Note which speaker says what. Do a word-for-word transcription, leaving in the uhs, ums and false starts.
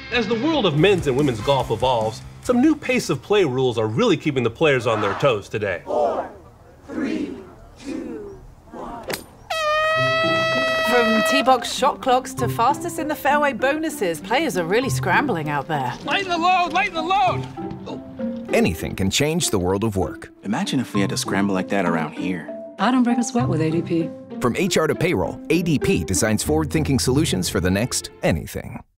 Speaker 1: As the world of men's and women's golf evolves, some new pace of play rules are really keeping the players on their toes today.
Speaker 2: Four, three, two, one.
Speaker 3: From tee box shot clocks to fastest in the fairway bonuses, players are really scrambling out there.
Speaker 4: Lighten the load, lighten the load! Oh.
Speaker 5: Anything can change the world of work.
Speaker 4: Imagine if we had to scramble like that around here.
Speaker 6: I don't break a sweat with A D P.
Speaker 5: From H R to payroll, A D P designs forward-thinking solutions for the next anything.